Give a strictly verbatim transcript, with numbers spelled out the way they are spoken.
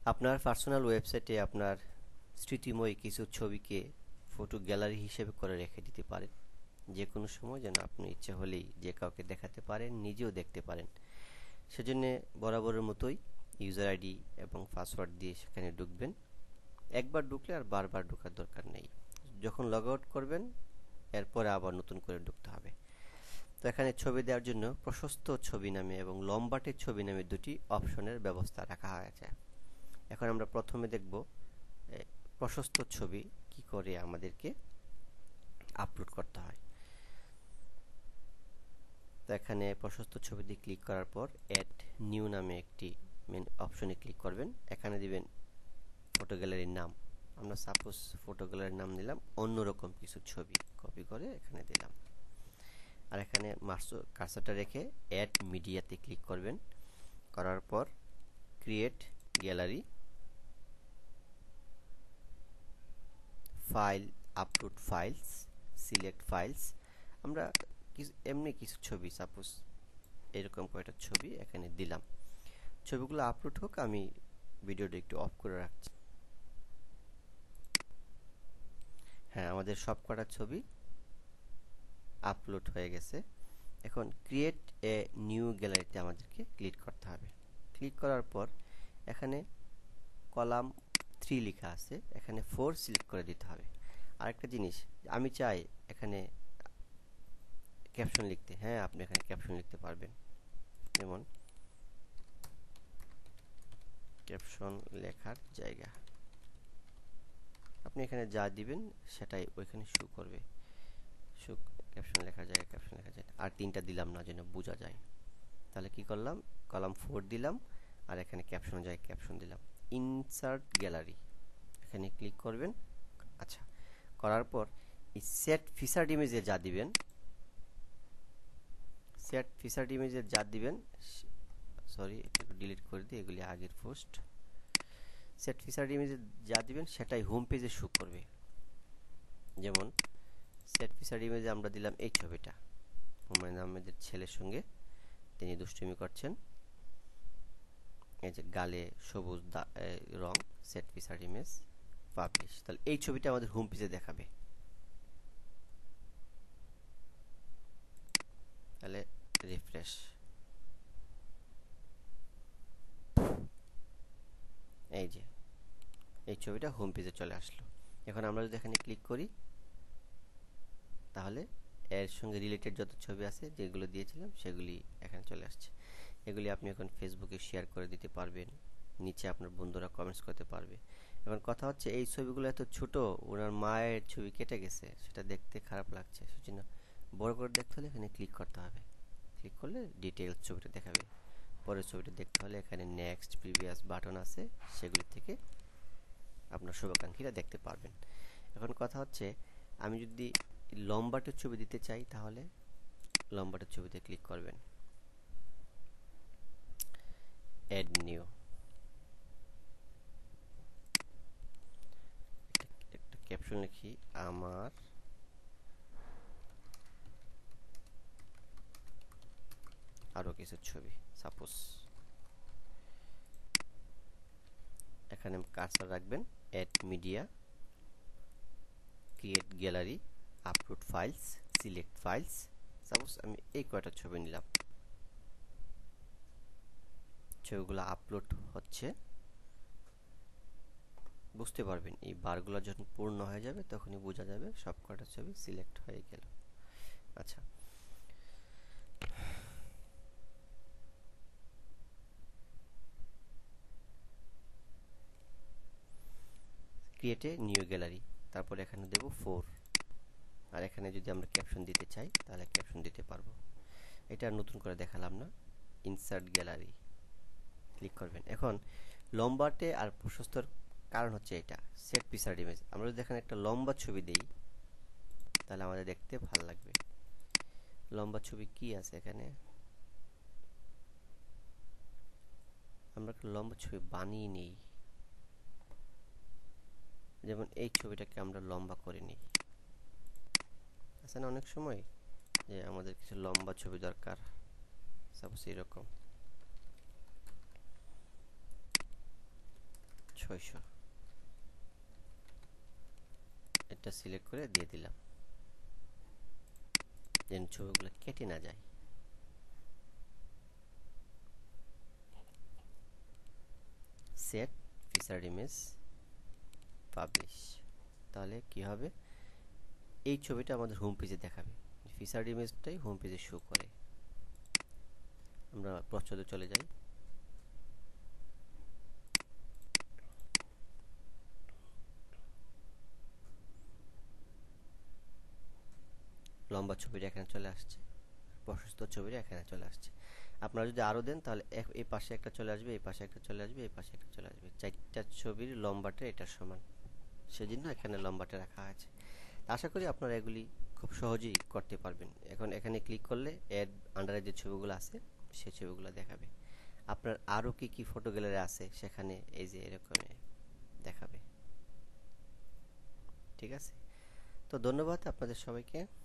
আপনার পার্সোনাল ওয়েবসাইটে আপনার স্মৃতিময় কিছু ছবিকে ফটো গ্যালারি হিসেবে করে রেখে দিতে পারেন। যে কোনো সময় যেন আপনি ইচ্ছে হলেই যে কাউকে দেখাতে পারেন, নিজেও দেখতে পারেন। সেজন্য বরাবরের মতোই ইউজার আইডি এবং পাসওয়ার্ড দিয়ে সেখানে ঢুকবেন। একবার ঢুকলে আর বারবার ঢোকার দরকার নেই। যখন লগ আউট করবেন এরপরে আবার নতুন করে ঢুকতে হবে। তো এখানে ছবি দেওয়ার জন্য প্রশস্ত ছবি নামে এবং লম্বাটে ছবি নামে দুটি অপশনের ব্যবস্থা রাখা হয়েছে। এখন আমরা প্রথমে দেখব প্রশস্ত ছবি কি করে আমাদেরকে আপলোড করতে হয়। তো এখানে প্রশস্ত ছবিতে ক্লিক করার পর অ্যাড নিউ নামে একটি মেন অপশনে ক্লিক করবেন। এখানে দিবেন ফটো গ্যালারির নাম। আমরা সাপোজ ফটো গ্যালারির নাম দিলাম অন্যরকম কিছু ছবি, কপি করে এখানে দিলাম। আর এখানে মাউস কার্সারটা রেখে অ্যাড মিডিয়াতে ক্লিক করবেন। করার পর create gallery, file, upload files, select files. আমরা কিছু এমনি কিছু ছবি, সাপোজ এরকম কয়েকটা ছবি এখানে দিলাম। ছবিগুলো আপলোড হোক, আমি ভিডিওটা একটু অফ করে রাখছি। হ্যাঁ, আমাদের সব কটা ছবি আপলোড হয়ে গেছে। এখন ক্রিয়েট এ নিউ গ্যালারিতে আমাদেরকে ক্লিক করতে হবে। ক্লিক করার পর এখানে কলাম থ্রি লেখা আছে, এখানে ফোর সিলেক্ট করে দিতে হবে। আরেকটা জিনিস, আমি চাই এখানে ক্যাপশন লিখতে। হ্যাঁ, আপনি এখানে ক্যাপশন লিখতে পারবেন। যেমন ক্যাপশন লেখার জায়গা, আপনি এখানে যা দিবেন সেটাই ওইখানে শো করবে। শো ক্যাপশন লেখার জায়গা, ক্যাপশন লেখার জায়গা। আর তিনটা দিলাম না যেন বোঝা যায়। তাহলে কি করলাম, কলাম ফোর দিলাম আর এখানে ক্যাপশন জায়গায় ক্যাপশন দিলাম। ইনসার্ট গ্যালারি, এখানে ক্লিক করবেন। আচ্ছা, করার পর এই সেট ফিচার্ড ইমেজে যা দিবেন, সেট ফিচার্ড ইমেজে যা দিবেন, সরি একটু ডিলিট করে দিই, এগুলি আগের পোস্ট। সেট ফিচার্ড ইমেজে যা দিবেন সেটাই হোম পেজে শো করবে। যেমন সেট ফিচার্ড ইমেজে আমরা দিলাম এই ছবিটা, হুমায়ুন আহমেদের ছেলের সঙ্গে তিনি দুষ্টুমি করছেন। এই যে গালে সবুজ রং, সেট ফিচার্ড ইমেজ, পাবলিশ। তাহলে এই ছবিটা আমাদের হোম পেজে দেখাবে। তাহলে রিফ্রেশ, এই যে এই ছবিটা হোম পেজে চলে আসলো। এখন আমরা যদি এখানে ক্লিক করি তাহলে এর সঙ্গে রিলেটেড যত ছবি আছে যেগুলো দিয়েছিলাম সেগুলি এখানে চলে আসছে। এগুলি আপনি এখন ফেসবুকে শেয়ার করে দিতে পারবেন, নিচে আপনার বন্ধুরা কমেন্টস করতে পারবে। এখন কথা হচ্ছে এই ছবিগুলো এত ছোট, ওনার মায়ের ছবি কেটে গেছে, সেটা দেখতে খারাপ লাগছে, সেজন্য বড় করে দেখতে হলে এখানে ক্লিক করতে হবে। ক্লিক করলে ডিটেইলস ছবিটা দেখাবে। পরের ছবিটা দেখতে হলে এখানে নেক্সট, প্রিভিয়াস বাটন আছে, সেগুলি থেকে আপনার শুভাকাঙ্ক্ষীরা দেখতে পারবেন। এখন কথা হচ্ছে আমি যদি লম্বাটের ছবি দিতে চাই তাহলে লম্বাটের ছবিতে ক্লিক করবেন, অ্যাড নিউ, একটা ক্যাপশন লিখি, আমার আরো কিছু ছবি, সাপোজ এখানে কার্সার রাখবেন, add media, create gallery, upload files, select files. Suppose আমি এই কয়টা ছবি নিলাম, ছবিগুলো আপলোড হচ্ছে। বুঝতে পারবেন এই বারগুলো যখন পূর্ণ হয়ে যাবে তখনই বোঝা যাবে সব কয়টা ছবি সিলেক্ট হয়ে গেল। আচ্ছা, ক্রিয়েটে নিউ গ্যালারি, তারপর এখানে দেব ফোর। আর এখানে যদি আমরা ক্যাপশন দিতে চাই তাহলে ক্যাপশন দিতে পারবো। এটা আর নতুন করে দেখালাম না। ইনসার্ট গ্যালারি ক্লিক করবেন। এখন লম্বাটে আর প্রশস্তর কারণ হচ্ছে এটা সেট ফিচার্ড ইমেজ। আমরা যদি এখানে একটা লম্বা ছবি দেই তাহলে আমাদের দেখতে ভালো লাগবে। লম্বা ছবি কি আছে এখানে, আমরা একটা লম্বা ছবি বানিয়ে নিই। যেমন এই ছবিটাকে আমরা লম্বা করে নিই। আছে না অনেক সময় যে আমাদের কিছু লম্বা ছবি দরকার, সাপোজ এরকম। ছয়শো, এটা সিলেক্ট করে দিয়ে দিলাম যেন ছবিগুলো কেটে না যায়। Set feature image, publish. তাহলে কি হবে, এই ছবিটা আমাদের হোম পেজে দেখাবে, ফিচার ইমেজটাই হোম পেজে শো করে। আমরা প্রচ্ছদে চলে যাই। লম্বা ছবিটা এখানে চলে আসছে, প্রশস্ত ছবিটা এখানে চলে আসছে। আপনারা যদি আরও দেন তাহলে এই পাশে একটা চলে আসবে, এই পাশে একটা চলে আসবে, এই পাশে একটা চলে আসবে। চারটা ছবির লম্বাটা এটার সমান, সেজন্য এখানে লম্বাটা রাখা আছে। আশা করি আপনারা এগুলি খুব সহজেই করতে পারবেন। এখন এখানে ক্লিক করলে এর আন্ডারে যে ছবিগুলো আছে সেই ছবিগুলো দেখাবে। আপনার আরও কি কি ফটো গ্যালারি আছে সেখানে এই যে এরকম দেখাবে। ঠিক আছে, তো ধন্যবাদ আপনাদের সবাইকে।